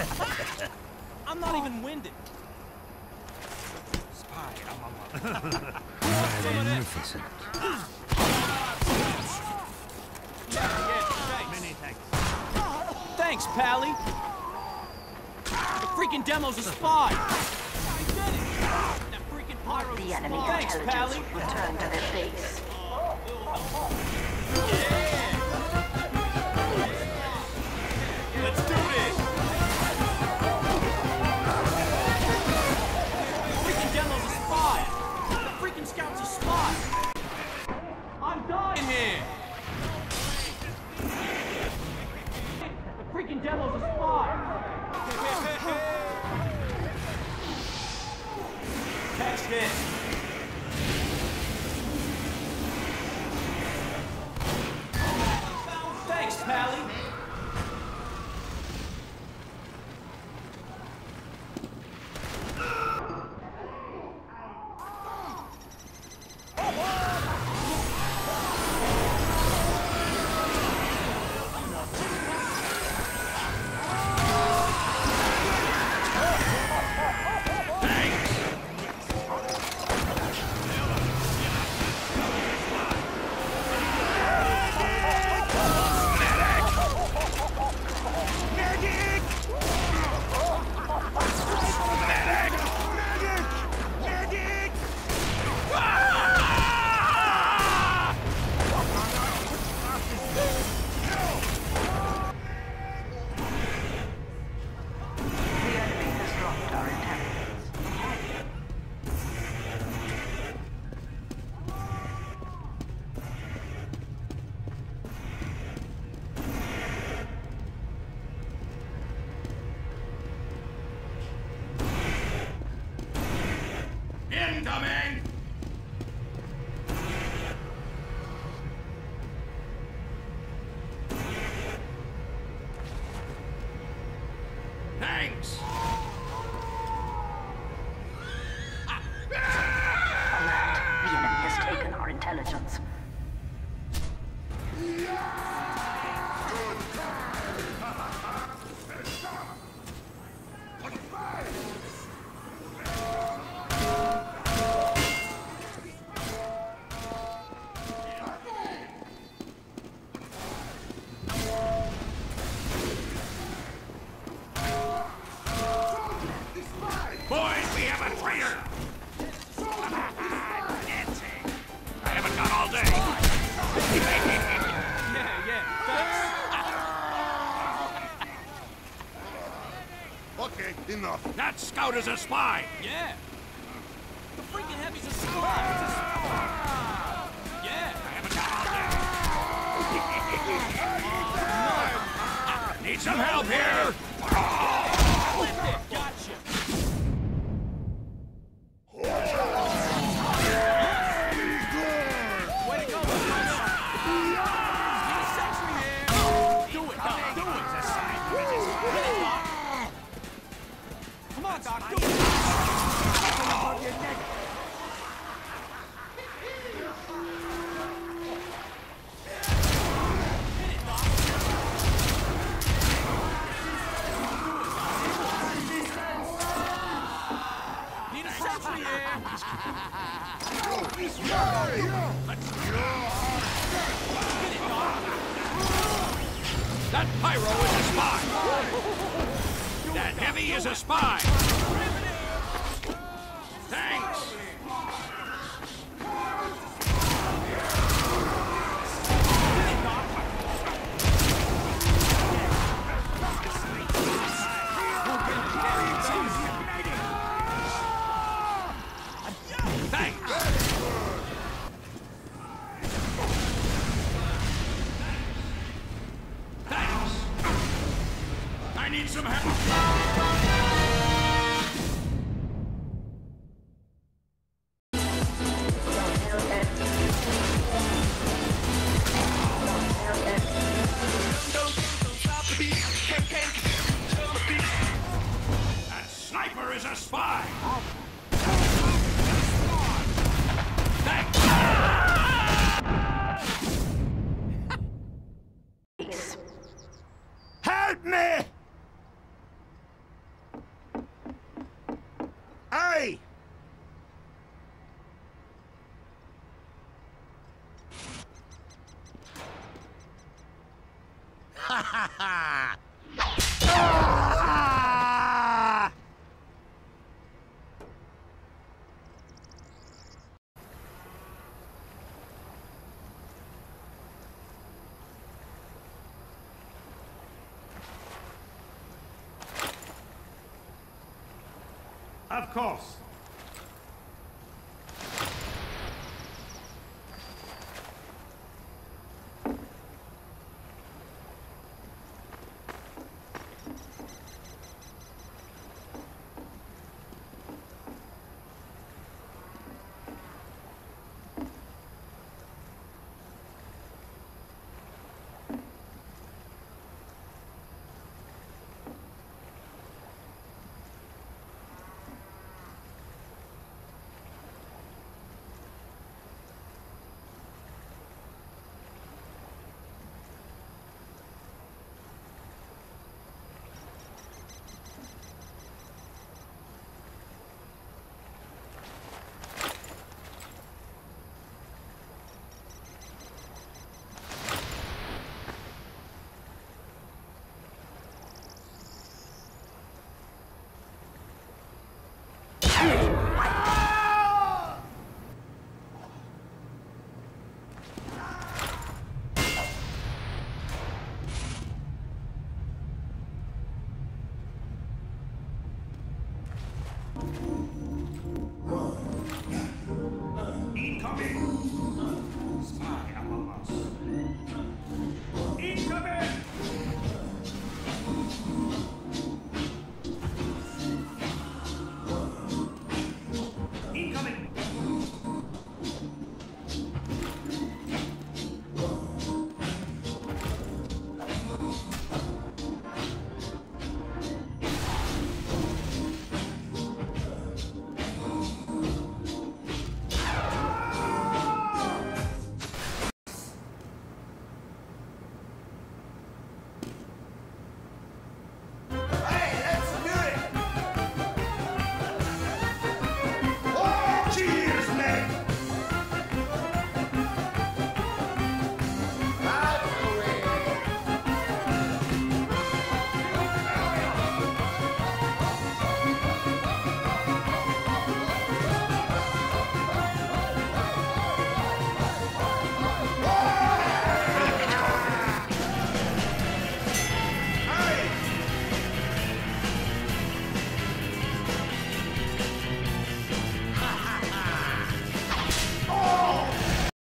I'm not even winded. Spy. Magnificent. Yeah, Many thanks. thanks, Pally. The freaking demo's a spy. I did it. That freaking pyro's The a enemy spy. Thanks, intelligence Pally. return to their base. Let's do this. The freaking demo's a spy. The freaking scout's a spy. I'm dying here. The freaking demo's a spy. Catch this. Thanks, Pally. Incoming! Thanks! Alert. The enemy has taken our intelligence. Boys, we have a traitor! Nancy! I haven't got all day. Yeah, Okay, enough. That scout is a spy! yeah. The freaking heavy's a spy. It's a spy. Yeah. I haven't got all day. Need some help here! Gotcha. Way to go, do it, Doc. Do it. Hit it, Doc. Come on, Doc. Do it. Need a sentry here. That pyro is a spy! That heavy is a spy! Thanks! Thanks! Thanks! I need some help! That sniper is a spy! Thanks! Base. Help me! Of course.